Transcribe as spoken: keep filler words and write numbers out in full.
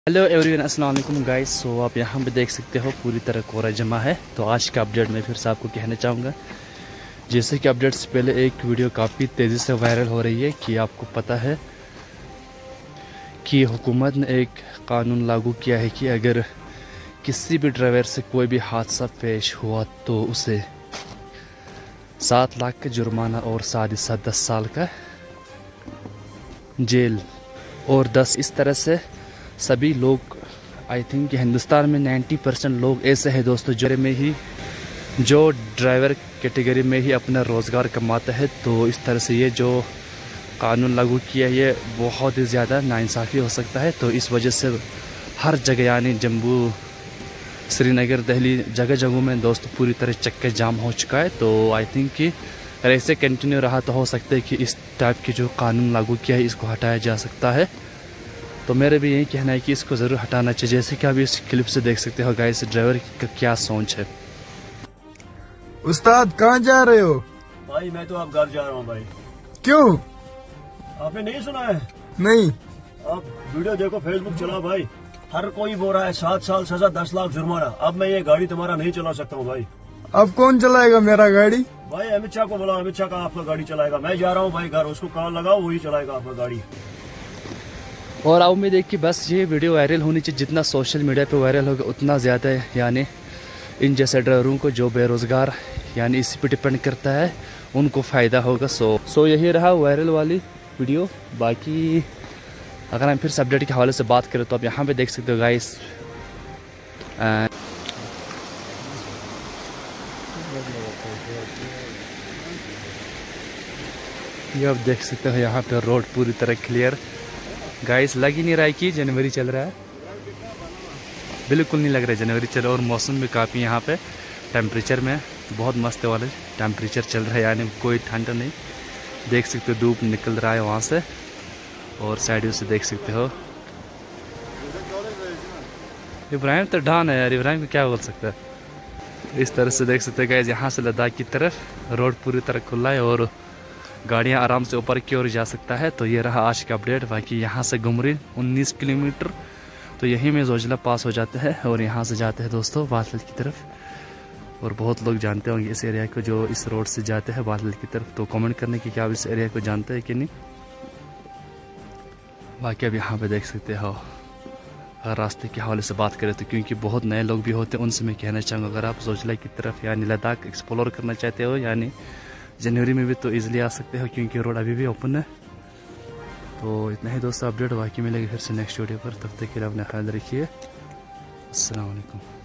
Hello everyone, अस्सलाम वालेकुम guys. सो आप यहाँ पे देख सकते हो पूरी तरह कोहरा जमा है। तो आज का अपडेट मैं फिर से आपको कहना चाहूँगा, जैसे कि अपडेट से पहले एक वीडियो काफ़ी तेज़ी से वायरल हो रही है कि आपको पता है कि हुकूमत ने एक कानून लागू किया है कि अगर किसी भी ड्राइवर से कोई भी हादसा पेश हुआ तो उसे सात लाख का जुर्माना और साथ ही साथ दस साल का जेल और दस इस तरह से सभी लोग, आई थिंक हिंदुस्तान में नब्बे परसेंट लोग ऐसे हैं दोस्तों जो में ही जो ड्राइवर कैटेगरी में ही अपना रोज़गार कमाता है। तो इस तरह से ये जो कानून लागू किया है ये बहुत ही ज़्यादा नाइंसाफ़ी हो सकता है। तो इस वजह से हर जगह यानी जम्मू, श्रीनगर, दिल्ली, जगह जगहों में दोस्तों पूरी तरह चक्कर जाम हो चुका है। तो आई थिंक कि अगर ऐसे कंटिन्यू रहा तो हो सकता है कि इस टाइप की जो कानून लागू किया है इसको हटाया जा सकता है। तो मेरे भी यही कहना है कि इसको ज़रूर हटाना चाहिए। जैसे कि आप इस क्लिप से देख सकते हो गाइस, ड्राइवर का क्या सोच है। उस्ताद कहाँ जा रहे हो? भाई मैं तो अब घर जा रहा हूँ भाई। क्यों? आपने नहीं सुना है? नहीं। अब वीडियो देखो, फेसबुक चला भाई, हर कोई बोल रहा है सात साल सजा, दस लाख जुर्माना। अब मैं ये गाड़ी तुम्हारा नहीं चला सकता हूँ भाई। अब कौन चलाएगा मेरा गाड़ी? भाई अमित शाह को बुलाओ, अमित शाह का आपका गाड़ी चलाएगा। मैं जा रहा हूँ भाई घर, उसको कॉल लगाओ, वही चलाएगा आपका गाड़ी। और अब उम्मीद है कि बस ये वीडियो वायरल होनी चाहिए। जितना सोशल मीडिया पे वायरल होगा उतना ज़्यादा है, यानी इन जैसे ड्राइवरों को जो बेरोज़गार यानी इसी पे डिपेंड करता है उनको फ़ायदा होगा। सो सो यही रहा वायरल वाली वीडियो। बाकी अगर हम फिर से अपडेट के हवाले से बात करें तो आप यहाँ पे देख सकते हो गाइस, ये आप देख सकते हो यहाँ पे रोड पूरी तरह क्लियर गाइस। लग ही नहीं रहा है कि जनवरी चल रहा है, बिल्कुल नहीं लग रहा है जनवरी चल रहा है। और मौसम भी काफ़ी यहाँ पे टेम्परेचर में बहुत मस्त वाले टेम्परेचर चल रहा है, यानी कोई ठंड नहीं। देख सकते हो धूप निकल रहा है वहाँ से, और साइड से देख सकते हो इब्राहिम तो डान है यार, इब्राहिम को क्या बोल सकता है। इस तरह से देख सकते हैं गाइस, यहाँ से लद्दाख की तरफ रोड पूरी तरह खुला है और गाड़ियाँ आराम से ऊपर की ओर जा सकता है। तो ये रहा आज का अपडेट। बाकी यहाँ से गुमरी उन्नीस किलोमीटर, तो यहीं में जोजिला पास हो जाते हैं और यहाँ से जाते हैं दोस्तों बादल की तरफ। और बहुत लोग जानते होंगे इस एरिया को जो इस रोड से जाते हैं बादल की तरफ। तो कमेंट करने की क्या आप इस एरिया को जानते हैं कि नहीं। बाकी अब यहाँ पे देख सकते हो अगर रास्ते के हवाले से बात करें तो क्योंकि बहुत नए लोग भी होते हैं, उनसे मैं कहना चाहूँगा अगर आप जोजिला की तरफ यानी लद्दाख एक्सप्लोर करना चाहते हो यानी जनवरी में भी तो इजीली आ सकते हो क्योंकि रोड अभी भी ओपन है। तो इतना ही दोस्तों अपडेट। बाकी मिलेगी फिर से नेक्स्ट वीडियो पर, तब तक के लिए अपना ख्याल रखिए। अस्सलाम वालेकुम।